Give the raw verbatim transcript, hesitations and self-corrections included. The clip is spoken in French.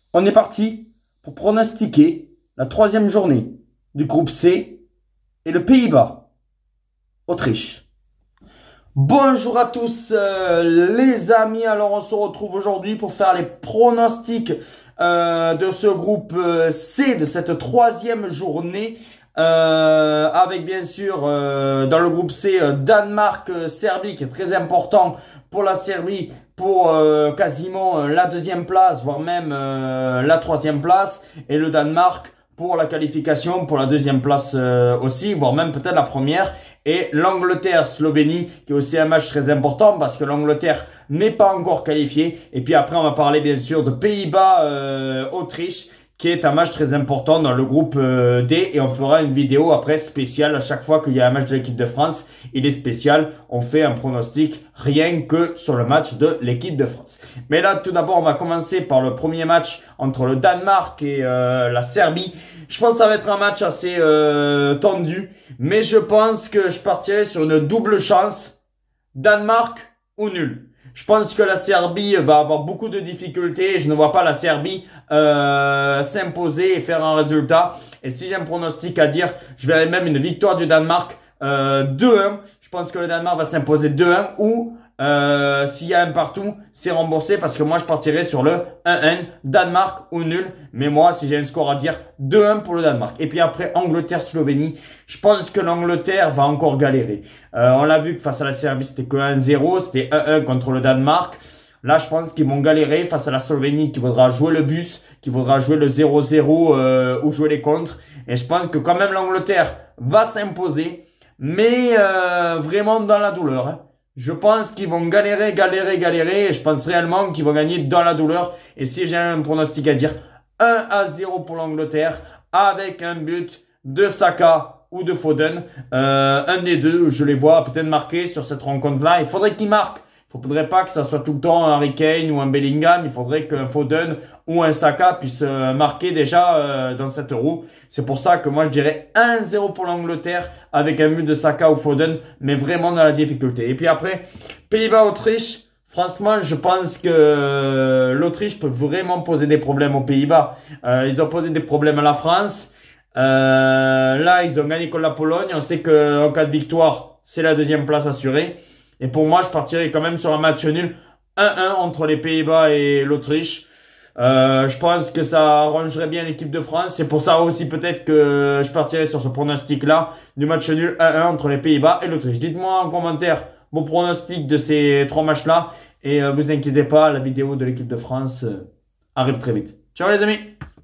On est parti pour pronostiquer la troisième journée du groupe C et le Pays-Bas, Autriche. Bonjour à tous euh, les amis, alors on se retrouve aujourd'hui pour faire les pronostics euh, de ce groupe euh, C, de cette troisième journée. Euh, avec bien sûr euh, dans le groupe C euh, Danemark-Serbie qui est très important pour la Serbie pour euh, quasiment euh, la deuxième place voire même euh, la troisième place, et le Danemark pour la qualification pour la deuxième place euh, aussi, voire même peut-être la première, et l'Angleterre-Slovénie qui est aussi un match très important parce que l'Angleterre n'est pas encore qualifiée. Et puis après on va parler bien sûr de Pays-Bas-Autriche euh, qui est un match très important dans le groupe euh, D, et on fera une vidéo après spéciale à chaque fois qu'il y a un match de l'équipe de France. Il est spécial, on fait un pronostic rien que sur le match de l'équipe de France. Mais là, tout d'abord, on va commencer par le premier match entre le Danemark et euh, la Serbie. Je pense que ça va être un match assez euh, tendu, mais je pense que je partirai sur une double chance, Danemark ou nul. Je pense que la Serbie va avoir beaucoup de difficultés. Je ne vois pas la Serbie euh, s'imposer et faire un résultat. Et si j'ai un pronostic à dire, je verrai même une victoire du Danemark euh, deux un. Je pense que le Danemark va s'imposer deux un, ou euh, s'il y a un partout, c'est remboursé parce que moi je partirai sur le un un, Danemark ou nul. Mais moi, si j'ai un score à dire, deux un pour le Danemark. Et puis après, Angleterre-Slovénie. Je pense que l'Angleterre va encore galérer. Euh, on l'a vu que face à la Serbie, c'était que un zéro, c'était un un contre le Danemark. Là, je pense qu'ils vont galérer face à la Slovénie qui voudra jouer le bus, qui voudra jouer le zéro zéro euh, ou jouer les contres. Et je pense que quand même l'Angleterre va s'imposer, mais euh, vraiment dans la douleur, hein. Je pense qu'ils vont galérer, galérer, galérer, et je pense réellement qu'ils vont gagner dans la douleur. Et si j'ai un pronostic à dire, un à zéro pour l'Angleterre, avec un but de Saka ou de Foden. Euh, un des deux, je les vois peut-être marquer sur cette rencontre-là. Il faudrait qu'ils marquent. Il ne faudrait pas que ça soit tout le temps un Harry Kane ou un Bellingham. Il faudrait qu'un Foden ou un Saka puisse euh, marquer déjà euh, dans cette Euro. C'est pour ça que moi je dirais un zéro pour l'Angleterre avec un but de Saka ou Foden, mais vraiment dans la difficulté. Et puis après, Pays-Bas-Autriche. Franchement, je pense que l'Autriche peut vraiment poser des problèmes aux Pays-Bas. Euh, ils ont posé des problèmes à la France. Euh, là, ils ont gagné contre la Pologne. On sait qu'en cas de victoire, c'est la deuxième place assurée. Et pour moi, je partirais quand même sur un match nul, un un entre les Pays-Bas et l'Autriche. Euh, je pense que ça arrangerait bien l'équipe de France. C'est pour ça aussi peut-être que je partirais sur ce pronostic-là, du match nul un un entre les Pays-Bas et l'Autriche. Dites-moi en commentaire vos pronostics de ces trois matchs-là. Et euh, vous inquiétez pas, la vidéo de l'équipe de France euh, arrive très vite. Ciao les amis!